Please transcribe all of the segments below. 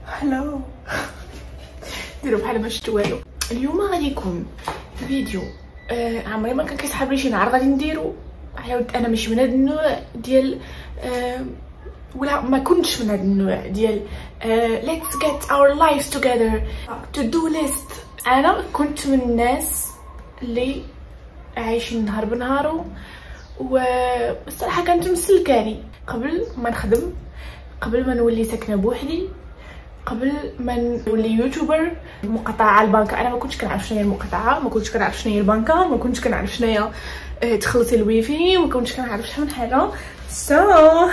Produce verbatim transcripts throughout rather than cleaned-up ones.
هلو ديروا بحال ما شفتوا والو. اليوم غادي يكون فيديو آه عمري ما كان كيسحب لي شي نهار غادي نديرو على ود انا ماشي من هذا النوع ديال آه ولا ما كنتش من هذا النوع ديال آه let's get our lives together to do list. انا كنت من الناس اللي عايشين نهار بنهارو، والصراحه كانت مسلكاني قبل ما نخدم، قبل ما نولي ساكنه بوحدي، قبل ما نولي يوتيوبر. المقاطعه البنكه انا ما كنتش كنعرف شنو هي المقاطعه، ما كنتش كنعرف شنو هي البنكه، ما كنتش كنعرف شنو هي تخلصي الويفي، ما كنتش كنعرف شحال من حاجه. سو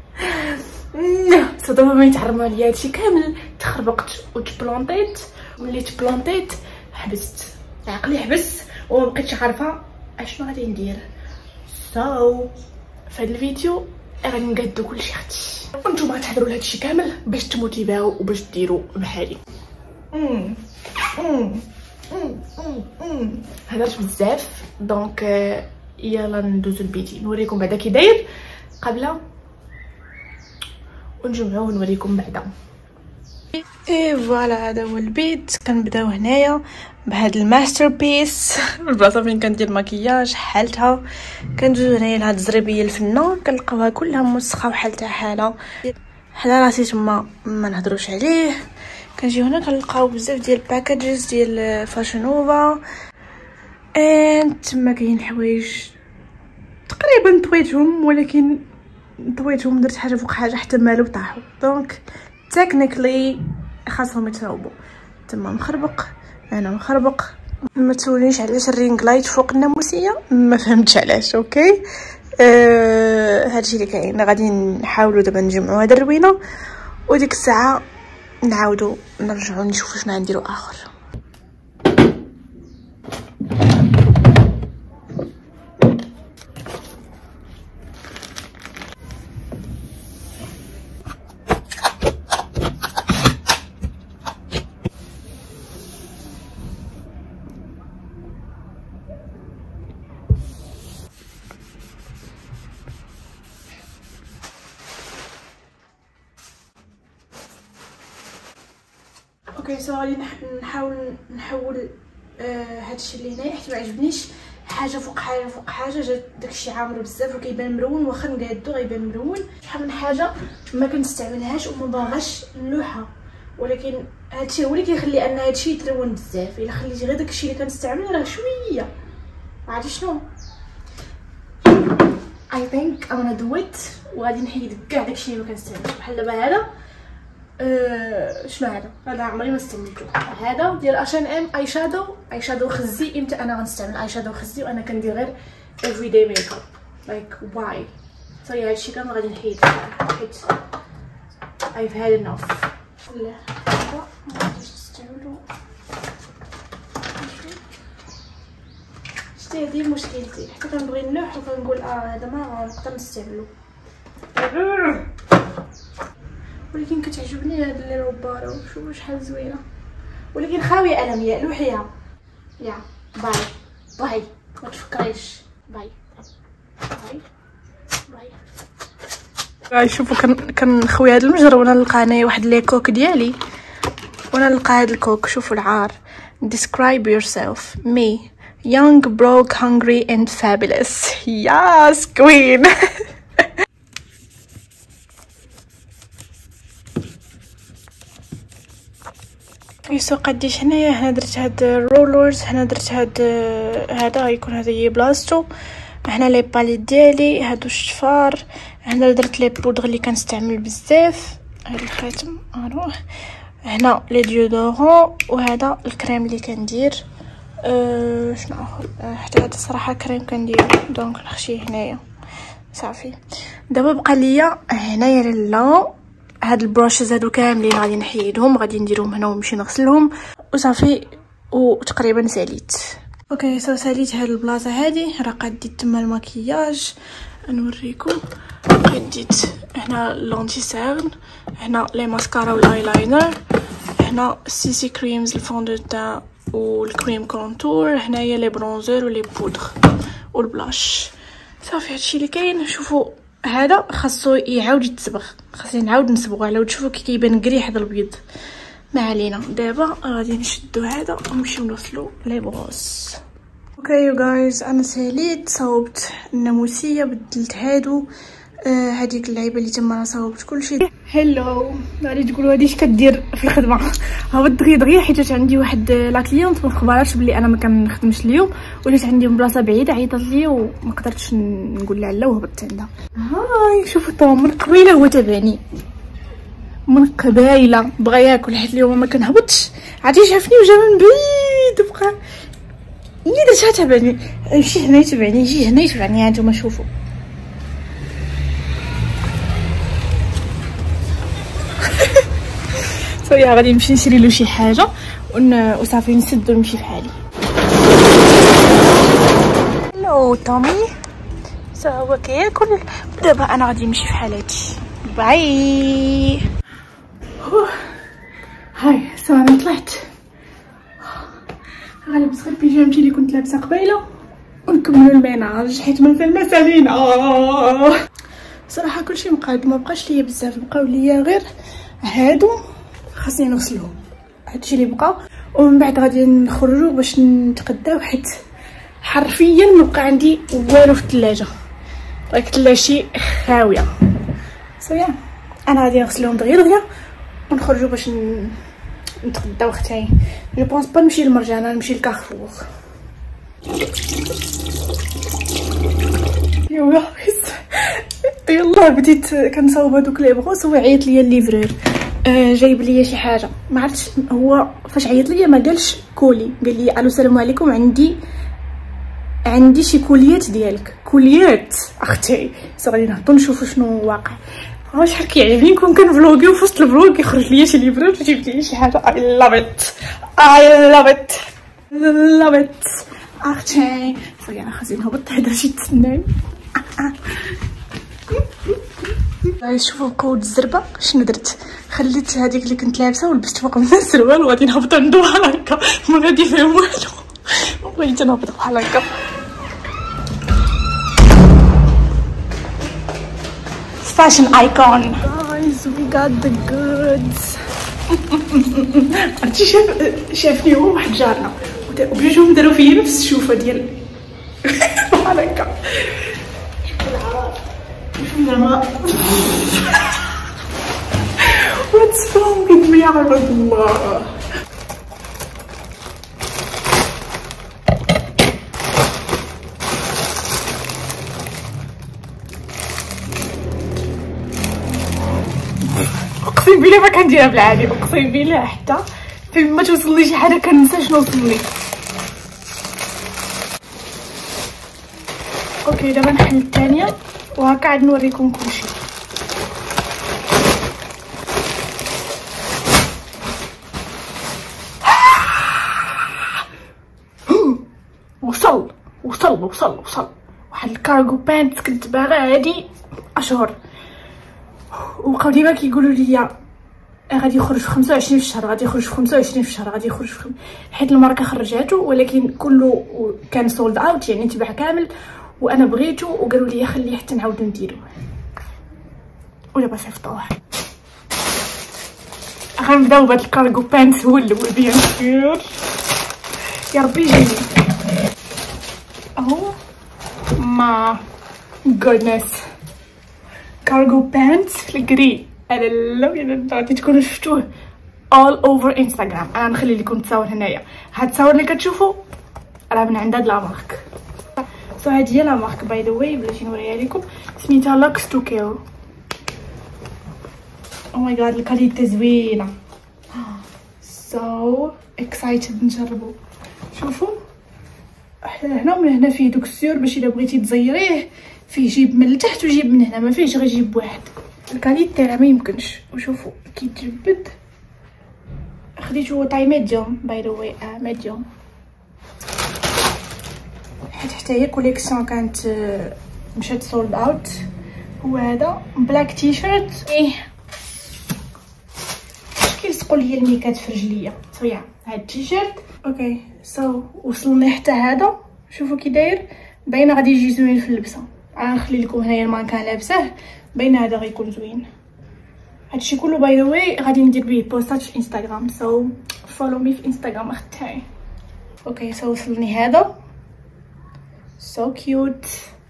صدمه ما يتعرموا عليا هادشي كامل. تخربقت وتبلونطيت، ملي تبلونطيت حبست عقلي، حبس وما بقيتش عارفه اشنو غادي ندير. سو في هذا الفيديو غادي نقادو كلشي اختي، وانتم غتحضروا لهادشي كامل باش تموتيفاو وباش ديروا بحالي. امم امم امم هضرت بزاف، دونك يلا ندوزو البيتي نوريكم بعدا كي داير قبل ونجمعوه ونوريكم بعدا. اي فوالا هذا هو البيت. كنبداو هنايا بهاد الماستر بيس، البلاصه فين كندير مكياج حالتها. كندوزو هنايا لهاد الزريبيه الفنه كنلقاوها كلها موسخه وحالتها حاله، حنا راسي تما ما نهضروش عليه. كنجيو هنا كنلقاو بزاف ديال باكاجز ديال فاشن نوفا، ان تما كاين حوايج تقريبا طويتهم، ولكن طويتهم درت حاجه فوق حاجه حتى مالو طاحوا، دونك تكنيكلي خاصهم يتراوبوا. تما مخربق، انا مخربق. ما تسولونيش علاش الرينغ لايت فوق الناموسيه، ما فهمتش علاش. اوكي أه هادشي اللي كاين. غادي نحاولوا دابا نجمعوا هاد الروينه، وديك الساعه نعاودوا نرجعوا نشوفوا شنو غنديروا اخر. اوكي سو غادي نحاول نحول آه هادشي اللي هنايا حيت ما عجبنيش حاجه فوق حاجه فوق حاجه. جات داكشي عامر بزاف وكيبان مرون، واخا نقادو غيبان مرون. شحال من حاجه ما كنستعملهاش وما باغاش نلوحها، ولكن هادشي هو اللي كيخلي ان هادشي يتلون بزاف. الا خليتي غير داكشي اللي كنستعمل راه شويه، عرفتي شنو I think I'm gonna do it. وغادي نحيد كاع داكشي اللي ما كنستعملش. بحال دابا هذا أه شنو هذا هذا عمري ما استعملته. هذا ديال اش ان ام اي شادو، اي شادو خزي. امتى انا غنستعمل اي شادو خزي وانا كندير غير every day makeup like why؟ صافي هادشي كامل غادي نحيد حيت I've had enough. لا هذا ما غاديش نستعملو. شتي هادي مشكلتي، حتى كنبغي نلوح وكنقول اه هذا ما نقدر نستعملو، ولكن كتعجبني هاد اللي روبارو. شوفوا شحال زوينه، ولكن خاويه قلم. يا لوحيها يا باي باي ما تفكريش. باي باي باي. شوفوا كنخوي هاد المجر وانا نلقى هنايا واحد لي كوك ديالي، وانا نلقى هاد الكوك. شوفوا العار. describe yourself me young broke hungry and fabulous. yes queen. يسو قديش هنايا. هنا درت هاد الرولرز، هنا درت هاد هذا غيكون هذا هي بلاصتو. هنا لي باليت ديالي، هادو الشفار. هنا درت لي بودغ اللي كنستعمل بزاف. هاد الخاتم اروح. هنا لي ديودورون، وهذا الكريم اللي كندير. أه شنو اخر؟ أه حتى هذا صراحه كريم كندير، دونك نخشيه هنايا صافي. دابا بقى ليا هنايا لا هاد البروشز هادو كاملين غادي نحيدهم، غادي نديرهم هنا ونمشي نغسلهم وصافي. وتقريبا ساليت. اوكي سو ساليت هاد البلاصه هادي. راه قديت تما المكياج نوريكم. قديت هنا لونتي سيرن، هنا لي ماسكارا والايلاينر، هنا سيسي كريمز الفون دو تان والكريم كونتور، هنايا لي برونزر ولي بودغ والبلاش. صافي هادشي اللي كاين. شوفوا هذا خاصو يعاود يتصبغ، خاصني نعاود نصبغو على ود. شوفوا كي كيبان قريح هذا البيض. ما علينا، دابا غادي نشدو هذا ونمشيو نوصلو لي بروس. اوكي يو جايز، انا ساليت صوبت الناموسيه، بدلت هادو آه هذيك اللعيبه اللي تما صاوبت كلشي. هلو، غادي تقولوا هادي اش كدير في الخدمه؟ هبط دغيا دغيا حيت عندي واحد لا كليونط ما خبراتش بلي انا ما كنخدمش اليوم، وليت عندي من بلاصه بعيده، عيطت لي وما قدرتش نقول لها لا وهبطت عندها. هاي شوفوا طوم من قبيله هو تابعني، من قبايله بغى ياكل حيت اليوم ما كنهبطش، عادي شافني وجا من بعيد بقى اللي درتها تابعني. يمشي هنا يتبعني، يجي هنا يتبعني. هانتوما شوفوا صويا غادي نمشي نشري له شي حاجه وصافي نسد ونمشي فحالي. هلو تومي، سا هو كياكل، دابا انا غادي نمشي فحالاتي. باي. هاي سا انا طلعت، غنلبس غير بيجامتي اللي كنت لابسه قبيله ونكملوا الميناج حيت ما فهمنا سالينا. آه. صراحه كلشي مقاد، ما بقاش ليا بزاف، بقاو ليا غير هادو خاصني نغسلهم، هادشي اللي بقى، ومن بعد غادي نخرجوا باش نتغداو حيت حرفيا ما بقى عندي والو في الثلاجه، راك الثلاجه خاويه. صويا انا غادي نغسلهم دغيا دغيا ونخرجوا باش نتغداو. اختي جو بونس با نمشي للمرجانه، نمشي لكارفور. يلا يلا بديت كنصاوب هذوك لي بغوص، هو عيط ليا الليفرور آه جايب ليا شي حاجه، ما عرفتش هو فاش عيط ليا ما قالش كولي، قال لي الو السلام عليكم، عندي عندي شي كوليات ديالك. كوليات اختي، غادي نهبطوا نشوفوا شنو واقع. ها شحال كيعجبني نكون كنفلوغي وفي وسط الفلوغ يخرج ليا شي ليفرور ويجيب لي شي حاجه. اي لاف ات اي لاف ات لاف ات اختي. صافي انا خاصني نهبط حدا شي تسناني. غادي شوفوا قود الزربه شنو درت، خليت هذيك اللي كنت لابسه ولبست فوق منها السروال وغادي نهبط عنده بحال هكا، ما غادي فيهم والو، بغيت نهبط بحال هكا. fashion icon guys, we got the goods. عرفتي شاف شافني هو واحد جارنا وبجوجهم داروا فيا نفس الشوفه ديال بحال هكا. زعما what's wrong with me يا عباد الله. اقسم بالله ما كنديرها بالعادي، اقسم بالله حتى فين ما توصل لي شي حاجه كننسى شنو وصل لي. اوكي دابا نحل الثانيه وهكا عاد نوريكم كلشي. وصل وصل وصل وصل واحد الكارغو بانت كنت باغا هادي اشهر، وبقاو ديما كيقولوا لي غادي يخرج في خمسة وعشرين في الشهر، غادي يخرج في خمسة وعشرين في الشهر، غادي يخرج في خم... حيت الماركه خرجاتو ولكن كله كان سولد اوت، يعني تباع كامل، وانا بغيتو وقالوا لي خليه حتى نعاودو نديرو. ودابا صيفطوه. غنبداو بهاد الكارغو بانس هو الاول بيان سور. يا ربي يجيني. اهو ما جودنس كارغو بانس الكري. انا لا يا غادي تكونوا شفتوه all over انستغرام. انا نخلي لكم التصاور هنايا. هاد التصاور اللي كتشوفوا راه من عند هاد لا مارك. سو هادي هي لا مارك باي ذا واي، بلاتي نوريها لكم، سميتها لوكس تو كيل. او ماي جاد الكاليتي زوينه، سو اكسايتد نجربو. شوفوا هنا ومن هنا فيه دوك السيور باش الا بغيتي تزيريه، فيه جيب من التحت وجيب من هنا، ما فيهش غير جيب واحد. الكاليتي راه ما يمكنش. وشوفوا كيتجبد. خديتو طاي ميديوم باي ذا واي، اه ميديوم، حيت حتى هي كوليكسيون كانت مشات سولد اوت. هو هذا بلاك تي شيرت. ايه كيلصقوا ليا الميكات في رجليا. صويا هاد التي شيرت. اوكي سو وصلنا حتى هذا، شوفوا كي داير، باينه غادي يجي زوين في اللبسه. غنخلي لكم هنايا المانكان لابسه، باين هذا غيكون زوين. هادشي كله باي ذا واي غادي ندير بيه بوستات في انستغرام، سو فولو مي في انستغرام اختي. اوكي سو وصلني هذا سو كيوت.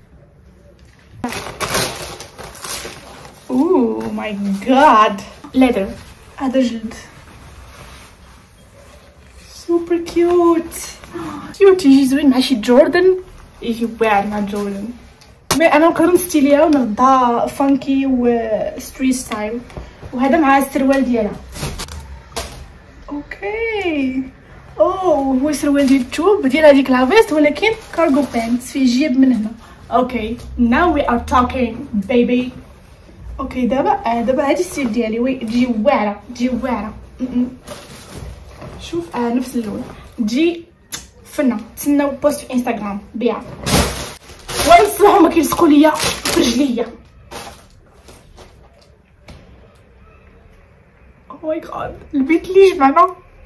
اوه ماي جاد ليدر، هذا جلد سوبر كيوت كيوت، يجي زوين مع شي جوردن، يجي واعر مع جوردن. مي انا نقدر نستيليها ونردها فانكي و ستريت ستايل، وهذا مع السروال ديالها. اوكي اوه هو سروال ديال الثوب ديال هذيك لافيست، ولكن كارغو بانتس فيه جيب من هنا. اوكي ناو وي ار توكينغ بيبي. اوكي دابا آه دابا هادي الستيل ديالي، وي تجي واعره تجي واعره. شوف آه نفس اللون، تجي فنه. تسناو بوست في انستغرام بيها، ونصحو ما كيلصقوا ليا في رجليا. او ماي جاد البيت اللي جمعنا.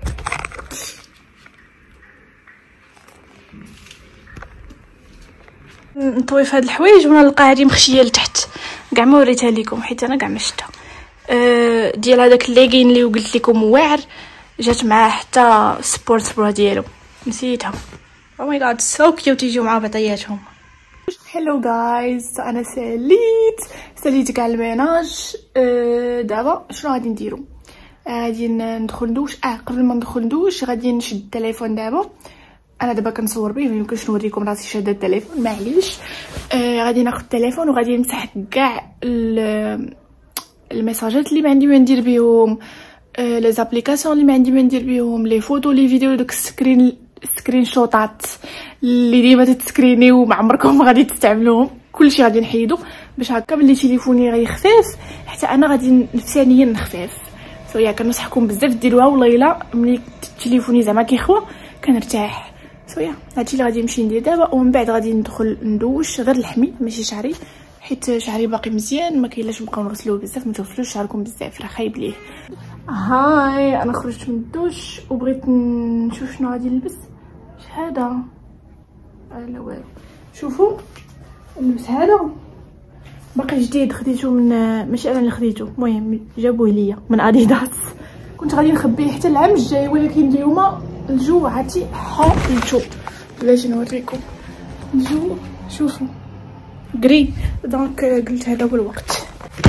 نطوي في هاد الحوايج ونلقى هادي مخشيه لتحت، كاع ما وريتها لكم حيت انا كاع ما شفتها. أه ديال هذاك الليغين اللي قلت لكم واعر، جات معاه حتى سبورت برا ديالو نسيتها. او ماي جاد سو كيوت، يجيو مع بطياتهم. هلو جايز، انا ساليت ساليت كاع الميناج. أه دابا شنو غادي نديرو؟ غادي ندخل ندوش. اه قبل ما ندخل ندوش غادي نشد التليفون. دابا انا دابا كنصور بيه، ميمكنش نوريكم راسي شاده التليفون معليش. آه غادي ناخذ التليفون وغادي نمسح كاع الميساجات اللي ما عندي ما ندير بهم، آه لي زابليكاسيون اللي ما عندي ما ندير بهم، لي فوتو لي فيديو، دوك السكرين سكرين شوطات اللي ديما تتسكرينيو وما عمركم غادي تستعملوهم، كلشي غادي نحيدو باش هكا ملي تليفوني غيخفاف حتى انا غادي نفسانيا نخفاف. سو يا كنصحكم بزاف ديروها، والله الا ملي تليفوني زعما كيخوى كنرتاح. سو يا هادشي اللي غادي نمشي ندير دابا، ومن بعد غادي ندخل ندوش غير لحمي ماشي شعري، حيت شعري باقي مزيان ما كاينلاش نبقاو نغسلوه بزاف. ما تغسلوش شعركم بزاف راه خايب ليه. هاي انا خرجت من الدوش وبغيت نشوف شنو غادي نلبس. اش هذا؟ لا والو. شوفوا نلبس هذا باقي جديد، خديته من ماشي انا اللي خديته، المهم جابوه ليا من اديداس. كنت غادي نخبيه حتى العام الجاي، ولكن اليوم الجو عاتي حالته. بلاش نوريكم الجو، شوفوا غري، دونك قلت هذا هو الوقت.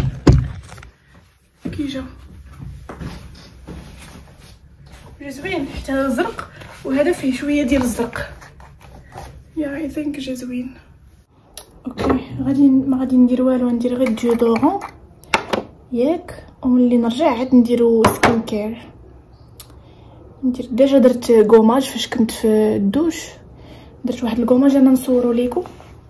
كي جا جا زوين، حيت هذا زرق وهذا فيه شويه ديال الزرق. يا اي ثينك جا زوين. اوكي غادي ما غادي ندير والو، ندير غير ديودورون ياك، وملي نرجع عاد نديرو سكين كير. ندير ديجا درت كوماج فاش كنت في الدوش، درت واحد الكوماج انا نصورو ليكم،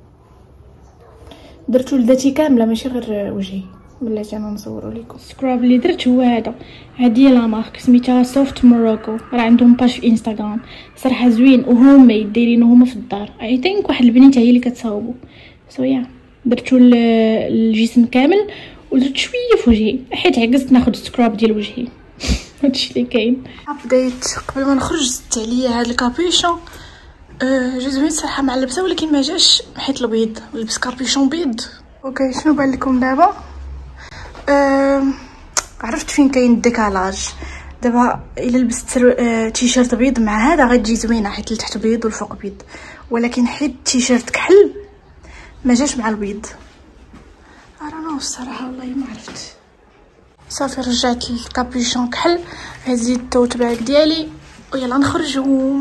درتو لذاتي كامله ماشي غير وجهي، بلاتي انا نصورو ليكم. السكراب اللي درت هو هذا، هادي لا مارك سميتها سوفت موروكو، راه عندهم باج في انستغرام صراحه زوين وهوم ميد، دايرينو هما في الدار. اي ثينك واحد البنيته هي اللي كتصاوبو. سو يا درتو الجسم كامل ودرت شويه في وجهي حيت عكزت ناخذ سكراب ديال وجهي. هادشي اللي كاين. ابديت قبل ما نخرج زدت عليا هاد الكابيشون. أه جا زوين صراحه مع اللبسه، ولكن ما جاش حيت البيض، لبس كابيشون بيض. اوكي شنو بان لكم دابا؟ أه عرفت فين كاين الديكالاج. دابا الا لبست أه تيشيرت بيض مع هذا غتجي زوينه، حيت لتحت بيض والفوق بيض، ولكن حيت تيشيرت كحل ما جاش مع البيض. انا الصراحه والله ما عرفت. صافي رجعت الكابيشون كحل، هزيت التوت باك ديالي ويلا نخرجوا.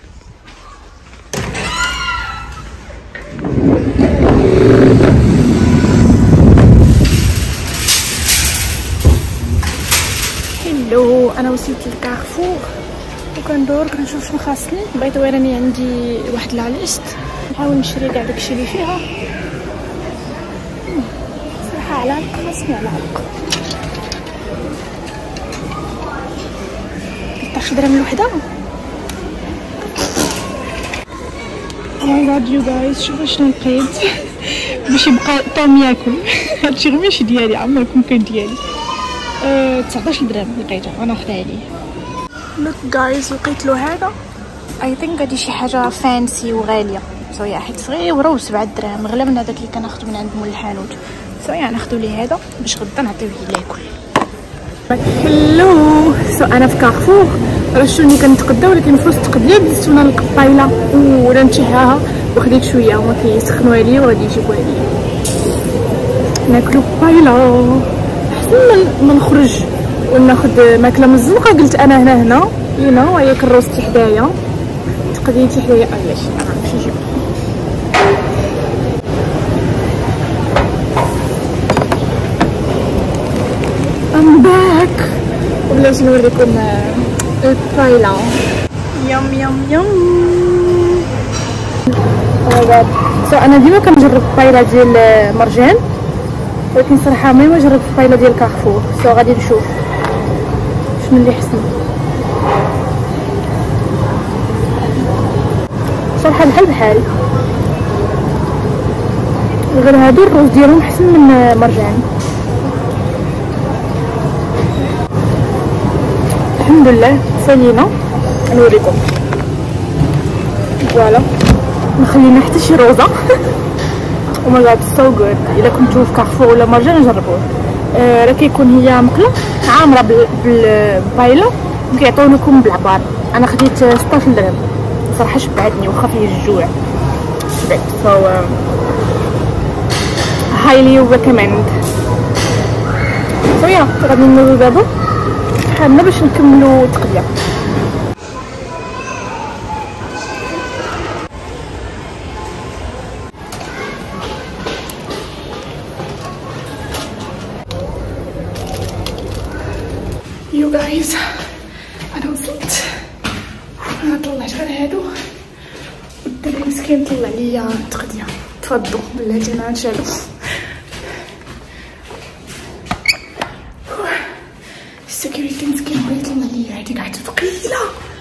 هلو انا وصلت للكارفور وكندور كنشوف شنو خاصني. بغيت راني عندي واحد لا ليست، نحاول نشري كاع داكشي اللي فيها. صراحه على علق خاصني على علق ثلاثة درهم الوحده. او ماي جاد يو جايز، شوفوا شنو لقيت باش يبقى طعم ياكل. هادشي غير ماشي ديالي، عمركم كان ديالي. أه تسعطاش درهم لقيته انا خدها عليه. لوك جايز لقيت له هذا، اي ثينك هادي شي حاجه فانسي وغاليه. صويا حيت صغيره وسبعة دراهم غلا من هذاك اللي كناخذ من عند مول الحانوت. صويا ناخذوا ليه هذا باش غدا نعطيوه ياكل. هلو سو انا في كارفور راه شوني كنتقدا ولكن في وسط التقديه دزتونا القبايله ولا نتشهاها وخديت شويه هما كيسخنوا عليا وغادي يجيبوها ليا ناكلو قبايله احسن ما نخرج وناخذ ماكله من الزنقه. قلت انا هنا هنا هنا وهي كروستي حدايا تقديتي حدايا علاش ما نعرفش نجيب. I'm back وبلاش نوريكم البايلا. يم يم يم هذا سو انا ديما كنجرب البايلا ديال مرجان ولكن صراحه عمري ما جربت البايلا ديال كارفور. سو غادي نشوف شنو اللي حسن. صراحه بحال بحال غير هادو الروز ديالهم حسن من مرجان. الحمد لله سالينا نوريكم فوالا ما خلينا حتى شي روزه. او ماي جاد سو غود. الا كنتو في كارفور ولا مرجان جربوه. آه راه كيكون هي مقله عامره بالبايله وكيعطيونكم بالعبار. انا خديت ستاش درهم صراحه شبعتني واخا فيا الجوع شبعت. فهو هايلي ريكومند. صويا غادي ندوزو دابا حنا باش نكملوا التقديه. يو جايز انا وصلت. انا طلعت غير هادو والدري مسكين طلع ليا التقديه. تفضلوا بلاتي انا نشالو. السكيورتي مسكين هو يطلع ليا هادي قاعده ثقيله.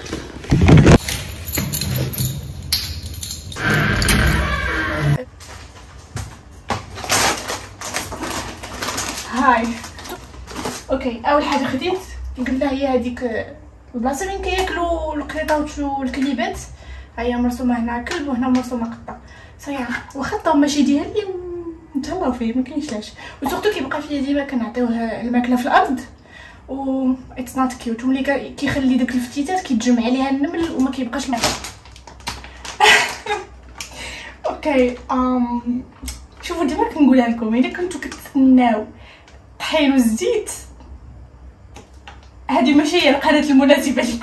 هاي اوكي اول حاجه خديت قلنا هي هذيك البلاصه فين كياكلوا القطاوط والكليبات. هي مرسومه هنا كلب وهنا مرسومه قطه. صحيح واخا الطوم ماشي ديالي نتهلاو فيه ما كاينش لاش. وسورتو كيبقى فيا ديما كنعطيوه الماكله في الارض و اتس نوت كيوت. وملي كيخلي داك الفتيتات كيتجمع عليها النمل وما كيبقاش معاه. اوكي ام شوفوا ديما كنقولها لكم الا كنتو كتسناو طحين والزيت هذه ماشي هي القناه المناسبه لكم.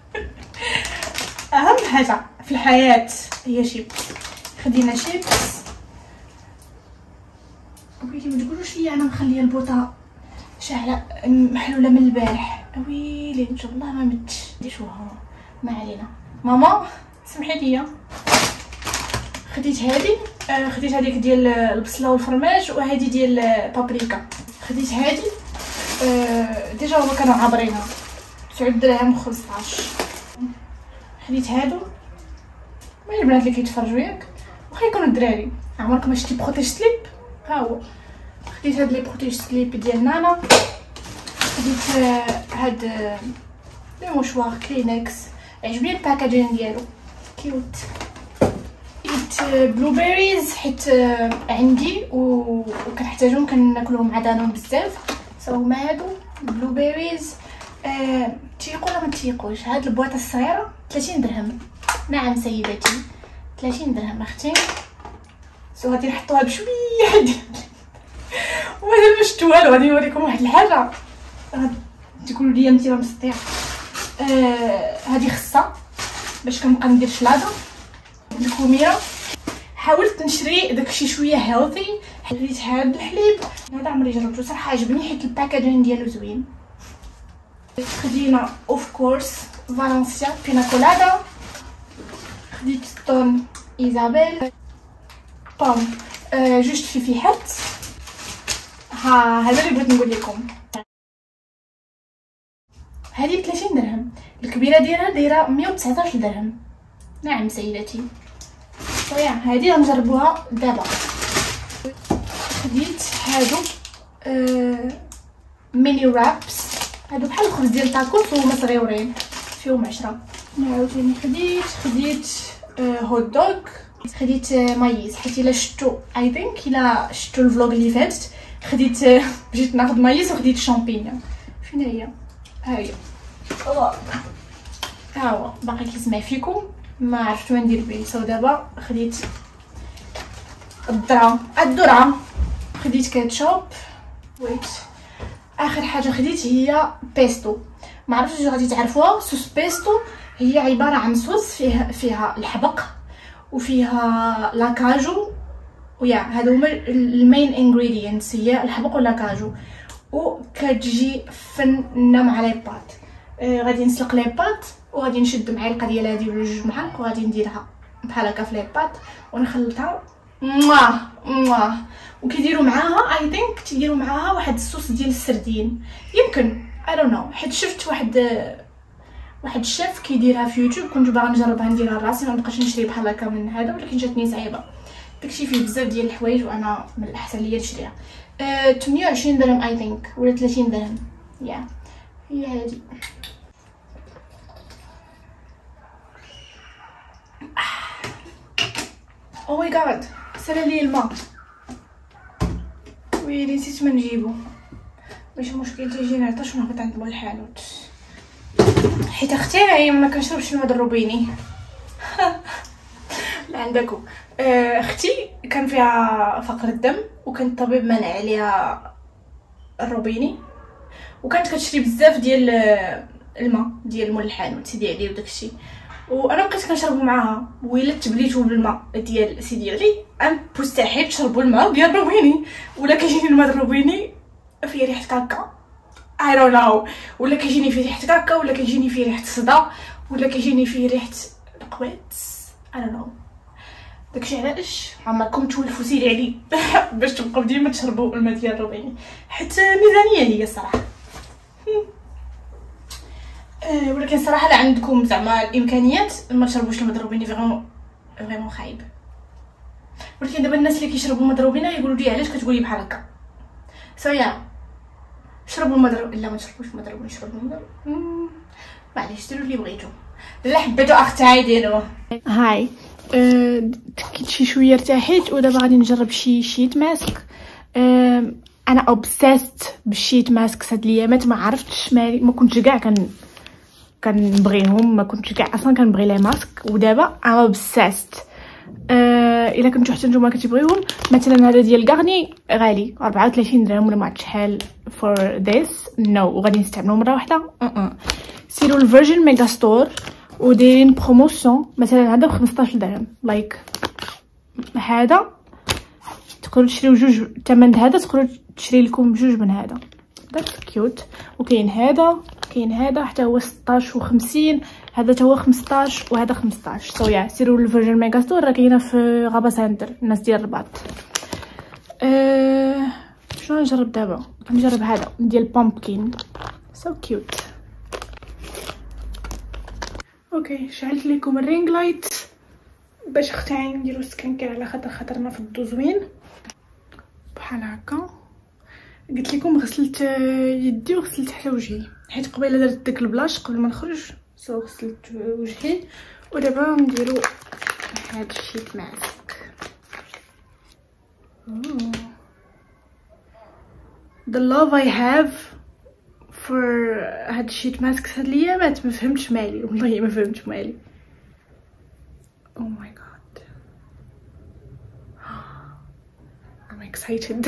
اهم حاجه في الحياه هي شيبس. خدينا شيبس ويلي ما تقولوش لي انا مخليه البوطه شاعله محلوله من البارح. ويلي ان شاء الله ما متش. شو ها ما علينا. ماما سمحي لي خديت هذه آه خديت هذيك ديال البصله والفرماج وهذه ديال بابريكا. خديت هذه آه ديجا هما كانوا عابرينها تسعة دراهم وخمسطاش. خديت هادو ما البنات اللي كيتفرجوا ياك واخا يكونوا الدراري عمركم شتي بروتيج سليب. ها هو خديت هاد لي بروتيج سليب ديال نانا. خديت آه هاد آه لي موشوار كلينكس. عجبني الباكاجين ديالو كيوت. خديت آه بلو بيريز حيت آه عندي وكنحتاجهم كناكلهم مع دانون بزاف. سو هما هادو بلو بيريز. آه، تيقوا ولا ما تيقوش. هاد البواطه الصغيره ثلاثين درهم. نعم سيدتي ثلاثين درهم اختي. سو غادي نحطوها بشويه حديد ومادام ما شفتو والو. غادي نوريكم واحد الحاجه غادي تقولوا لي انت راه مسطيع. آه، هادي خصه باش كنبقى ندير شلاضه الكوميره. حاولت نشري داكشي شويه هيلثي. حليت هاد الحليب هذا عمري جربته صراحه عجبني حيت الباكاجين ديالو زوين. خدينا اوف كورس فالنسيا بينا كولادا. خديت طون ايزابيل طون آه جوج تفيفيحات. ها هذا اللي بغيت نقول لكم. هذه ب ثلاثين درهم. الكبيره ديالها دايره مية وتسعطاش درهم. نعم سيدتي. صحيح هذه غنجربوها دابا. خديت هادو آه ميني رابس. هادو بحال الخبز ديال تاكوس وهما صغيورين فيهم عشرة. عاوتاني خديت خديت آه هوت دوغ خديت مايز حيت الا شفتو اي ثينك الا شفتو الفلوغ اللي فاتت خديت جيت ناخذ مايز وخديت شامبينيون. فين هي؟ ها هي ها هو باقي كيسمع فيكم ما عرفت وين ندير به. سو دابا خديت الذره الذره خديت كاتشوب ويت. اخر حاجه خديت هي بيستو. ما عرفتش واش غادي تعرفوها. صوص بيستو هي عباره عن صوص فيها فيها الحبق وفيها لاكاجو ويا هادو هما المين انغريدينتس هي الحبق ولاكاجو وكتجي فنه مع لي بات. آه غادي نسلق لي بات وغادي نشد معلقه ديال هادي ولا جوج معالق وغادي نديرها بحال هكا في لي بات ونخلطها مواه مواه. وكيديروا معاها اي ثينك تيديروا معاها واحد الصوص ديال السردين يمكن اي دون نو حيت شفت واحد واحد الشيف كيديرها في يوتيوب. كنت باغا نجربها نديرها راسي ما نبقاش نشري بحال هكا من هذا ولكن جاتني صعيبه. داكشي فيه بزاف ديال الحوايج وانا من الاحسن ليا نشريها. أه ثمانية وعشرين درهم اي ثينك ولا ثلاثين درهم يا هي هذه. او ماي جاد سال لي الماء ويلي نسيت ما نجيبو. ماشي مشكل تيجي نعطش ونهبط عند مول الحانوت حيت اختي هي ما كنشربش الماء الروبيني. لا عندكم اختي كان فيها فقر الدم وكان الطبيب منع عليها الروبيني وكانت كتشري بزاف ديال الماء ديال مول الحانوت سيدي علي وداكشي وانا بقيت كنشربو معاها. ويلا تبليتو بالماء ديال سيدي علي ام مستحيل تشربوا الماء ديال الروبيني ولا كيجيني الماء الروبيني فيه ريحه كاكا اي دون نو ولا كيجيني فيه ريحه كاكا ولا كيجيني فيه ريحه الصدى ولا كيجيني فيه ريحه القويت اي دون نو. داكشي علاش عمركم تولفوا سيدي علي باش تبقاو ديما تشربوا الماء ديال الروبيني حيت ميزانيه هي الصراحه. أه ولكن صراحه لا عندكم زعما الامكانيات ما تشربوش الماء الروبيني فريمون فريمون خايب. ولكن دابا الناس اللي كيشربوا الماء الروبيني يقولوا لي علاش كتقولي بحال هكا. سويا شربوا الماء لا ما تشربوش الماء الروبيني شربوا الماء معليش ديروا اللي بغيتو. لا حبيتو اختي ديروه. هاي أه تكيت شي شويه ارتاحيت ودابا غادي نجرب شي شيت ماسك. أه انا اوبسيست بالشيت ماسك هاد الايامات ما عرفتش مالي ما كنتش كاع كان كنبغيهم ما كنتش كاع اصلا كنبغي لي ماسك ودابا انا اوبسيست. أه الا كنتو حتى نتوما كتبغيوهم مثلا هذا ديال غارني غالي أربعة وثلاثين درهم ولا ما عرفت شحال فور ذيس نو وغادي نستعملو مره واحده. أه سيروا الفيرجن ميغا ستور ودايرين بروموسيون مثلا هذا ب خمسطاش درهم لايك like. هذا تقدروا تشريو جوج الثمن هذا تقدروا تشري لكم جوج من هذا داك كيوت. وكاين هذا كاين هذا حتى هو ستاش وخمسين هذا حتى هو خمسطاش وهذا خمسطاش. سو يا سيروا للفيرجن ميغا ستور راه كاينه في غابه سنتر الناس ديال الرباط. أه... شنو نجرب دابا؟ نجرب هذا ديال بامبكين سو كيوت. اوكي شعلت لكم الرينغ لايت باش اختي نديرو سكين كير على خاطر خاطرنا في الدو زوين بحال هكا. قلت لكم غسلت يدي وغسلت حتى وجهي حيت قبيله درت داك البلاش قبل ما نخرج سو غسلت وجهي ودابا نديرو هاد الشيت ماسك. the love I have for هاد الشيت ماسك هاد الايامات ما فهمتش مالي والله ما فهمتش مالي. oh my god I'm excited.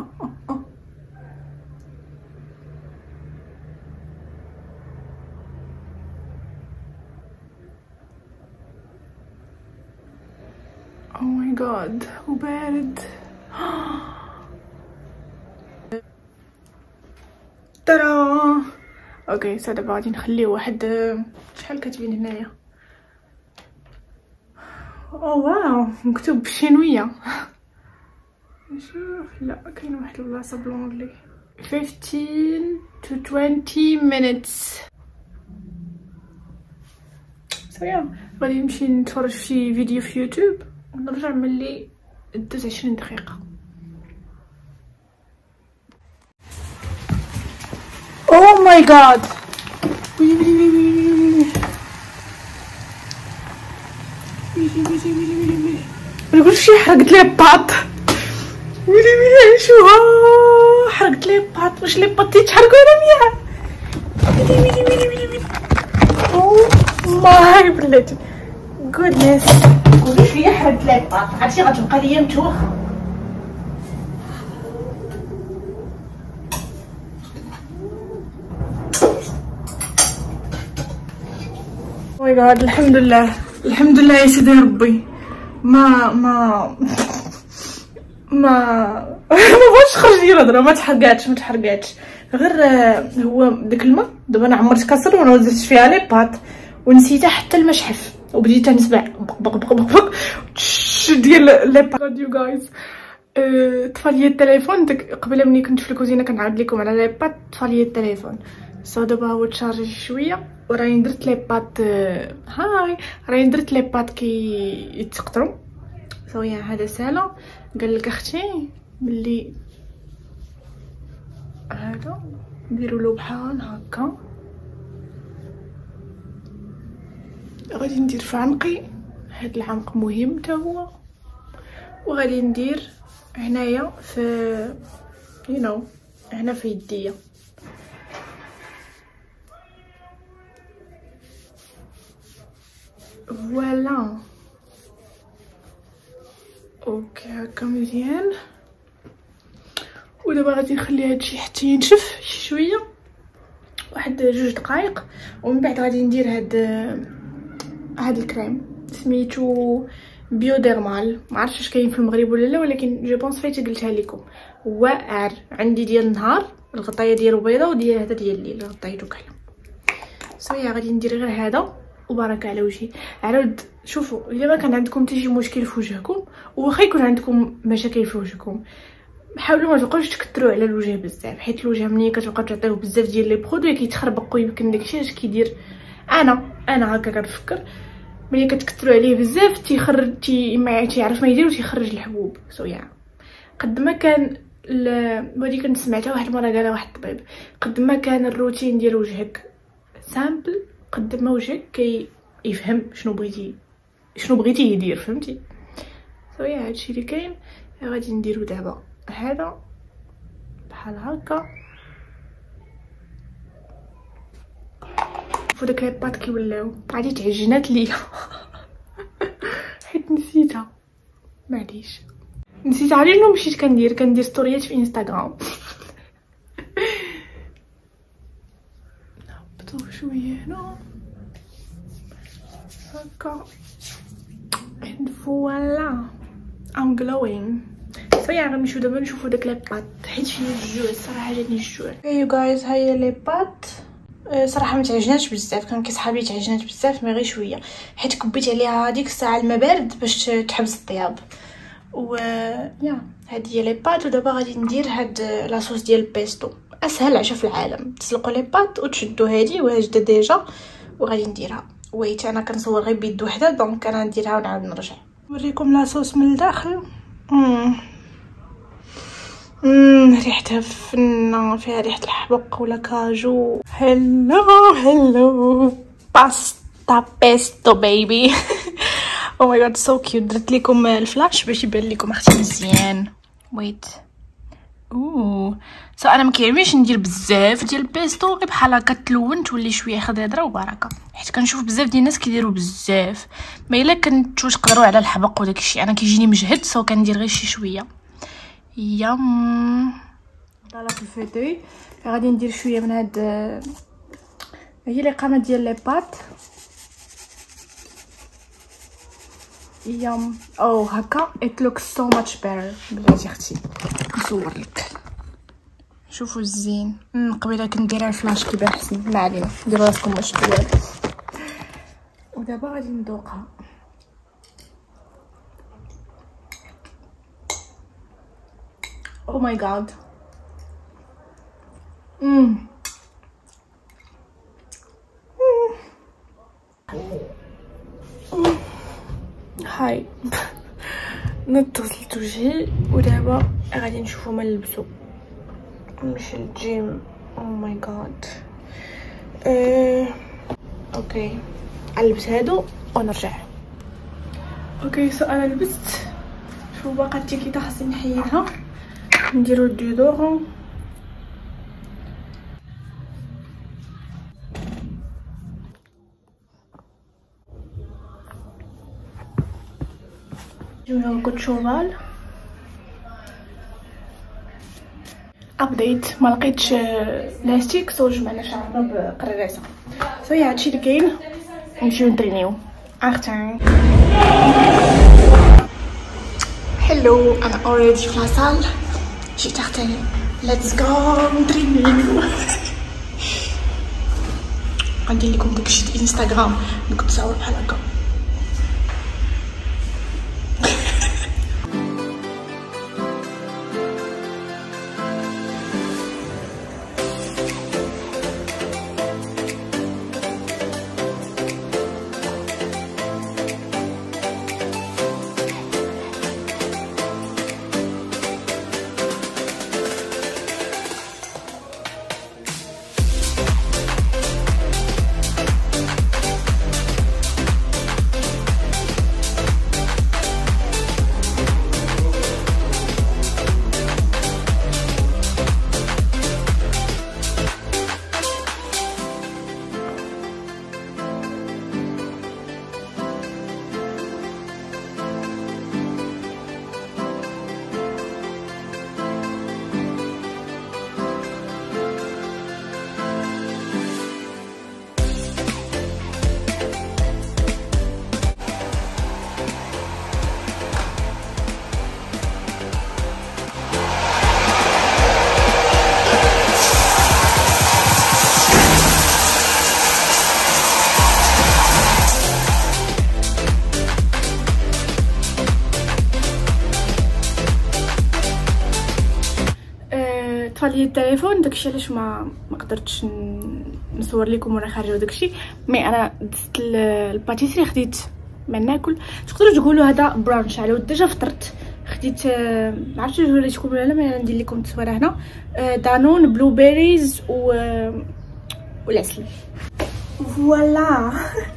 oh my god وبارد. ترى اوكي سو دابا غادي نخليه واحد شحال كاتبين هنايا. او واو مكتوب بالشينويه. نشوف لا كاين واحد البلاصه بلونغلي fifteen to twenty minutes. صافي غادي نمشي نتفرج في شي فيديو في يوتيوب ونرجع ملي دوز عشرين دقيقه. Oh my god. ويلي ويلي ويلي ويلي ويلي ويلي ويلي ويلي ويلي كلشي حرقت لي باط. ويلي ويلي شوها حرقت لي باط. واش لي باط تيتحرقوا ولا ميا؟ ويلي ويلي ويلي ويلي ويلي او ماي بلاتي جودنس. كلشي حرقت لي باط. عرفتي غتبقى ليا متوخه. ماي جاد الحمد لله الحمد لله يا سيدي ربي. ما ما ما ما بغيتش تخرج لي الهضره. ما تحرقاتش ما تحرقاتش غير هو داك الماء. دابا انا عمرت كاسر وانا زدت فيها لي باط ونسيتها حتى المشحف وبديت نسمع بق بق بق بق ديال لي باط. يو جايز طفى لي التليفون. داك قبيله ملي كنت في الكوزينه كنعاود لكم على لي باط طفى لي التليفون. سو دابا هو تشارجي شويه وراني درت لي باط. هاي راني درت لي باط كي يتقطروا. سو يا هذا سالا قال لك اختي ملي هذا نديروا له بحال هكا. غادي ندير في عنقي. هاد العنق مهم حتى هو. وغادي ندير هنايا في يو نو هنا في يديا. فوالا اوكي هكا مزيان. ودابا غادي نخلي هادشي حتى ينشف شي شويه واحد جوج دقائق ومن بعد غادي ندير هاد هاد الكريم سميتو بيوديرمال. ما عرفتش واش كاين في المغرب ولا لا ولكن جو بونس فايت قلتها لكم. واعر عندي ديال النهار الغطايه ديالو بيضه وديال هذا ديال الليل غطيتو كحله. صافي غادي ندير غير هذا وبركه على وجهي. عاود شوفوا الا ما كان عندكم حتى شي مشكل في وجهكم واخا يكون عندكم مشاكل في وجهكم حاولوا ما تبقاوش تكثروا على الوجه بزاف حيت الوجه ملي كتبقاو تعطيوه بزاف ديال لي برودوي كيتخربق ويمكن داكشي اش كيدير. انا انا هكا كنفكر ملي كتكثروا عليه بزاف تيخرج تي ما تيعرف ما يدير وتيخرج الحبوب. سو يا قد ما كان ودي كنت سمعتها واحد المره قالها واحد الطبيب قد ما كان الروتين ديال وجهك سامبل قد ما وجهك كي يفهم شنو بغيتي شنو بغيتي يدير فهمتي. سو يا هادشي اللي كاين. غادي نديرو دابا هذا بحال هكا. شوفوا داك لي باط كيولاو عادي تعجنات ليا حيت نسيتها معليش نسيت. عادي شنو مشيت كندير كندير ستوريات في انستغرام. نهبطو شويه هنا هكا and فوالا I'm glowing. صافي غنمشيو دابا نشوفو داك لي باط حيت فيا الجوع الصراحه جاتني الجوع. يو جايز ها هي لي باط. صراحه ما تعجناتش بزاف كان كيصحابي تعجنات بزاف مي غير شويه حيت كبيت عليها هذيك الساعه الماء بارد باش تحبس الطياب. و يا هادي هي لي باط. ودابا غادي ندير هاد لاصوص ديال البيستو. اسهل عشا في العالم. تسلقوا لي باط وتشدوا هادي واجده ديجا وغادي نديرها. ويت انا كنصور غير بيد وحده دونك انا نديرها ونعاود نرجع نوريكم لاصوص من الداخل. امم امم ريحتها فنه فيها ريحه الحبق ولا كاجو. هلو هلو باستا بيستو بيبي. او ماي جاد سو كيوت. درت لكم الفلاش باش يبان لكم اختي مزيان. ويت اوه سو انا ما كيعجبنيش ندير بزاف ديال البيستو غير بحال هكا تلون تولي شويه خضيره وبركه حيت كنشوف بزاف ديال الناس كيديروا بزاف. ما الا كنتو تقدروا على الحبق وداك الشيء انا كيجيني مجهد سو كندير غير شي شويه. يام طالع في الفيتي. غادي ندير شويه من هاد هي الاقامه ديال لي بات. يام او هكا it looks so much better. بلاتي اختي نصور لك شوفوا الزين. قبيله كنديرها الفلاش كيبان حسن. ما علينا ديروا راسكم واش دوال. ودابا غادي ندوقها. او ماي جاد. امم هاي نضت غسلت وجهي ودابا غادي نشوفو ما نلبسو نمشي للجيم. او ماي جاد. اه... اوكي نلبس هادو ونرجع. اوكي سو انا لبست شوفوا باقا التيكيطه خاصني نحيدها نديرو الديودورون. جبنا كوت شوفال ابديت، ما لقيتش لاستيك سو جمعنا شعرنا بقريصه. سو يا هادشي اللي كاين، نمشيو نترينيو. اختان هلو، انا اوريدي في لاصال، جيت اختاني. ليتس جو نترينيو. غندير لكم داكشي ديال انستغرام اللي كنت تصور بحال هكا. طفالي التليفون، داكشي علاش ما ما قدرتش نصور لكم وانا خارجه وداكشي. مي انا دزت الباتيسري، خديت ما ناكل. تقدروا تقولوا هذا برانش على ود ديجا فطرت. خديت ما عرفتش وريتكم ولا لا، مي ندير لكم التصويره هنا. دانون بلو بيريز و والعسل. فوالا.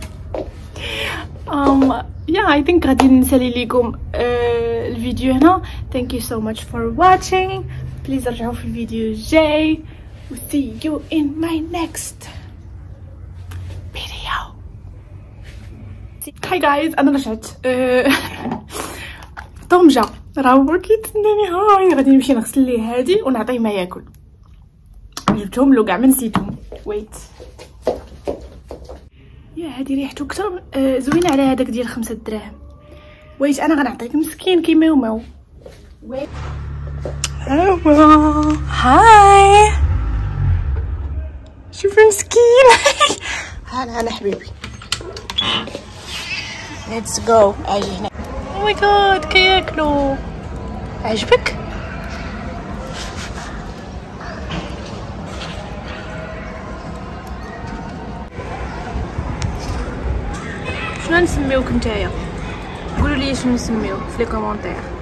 ام يا اي ثينك غادي نسالي لكم الفيديو هنا. ثانك يو سو ماتش فور واتشينغ. بليز رجعوا في الفيديو الجاي و see you in my next video. Hi guys، انا رجعت. طنجة راه هو كيتسناني. هاي غادي نمشي نغسل ليه هادي ونعطيه ما ياكل. جبتهم له كاع ما نسيتهم. ويت يا هادي ريحته كثر زوينه على هذاك ديال خمسة دراهم. ويت انا غنعطيك مسكين كيما وماو. ويت هوا هاي، شوفي مسكين. هلا انا حبيبي. ليتس جو. اجي هنا. او ماي جاد كياكلوا. عجبك؟ شنو نسميوك نتايا؟ قولوا لي شنو نسميوك في لي كومونتير.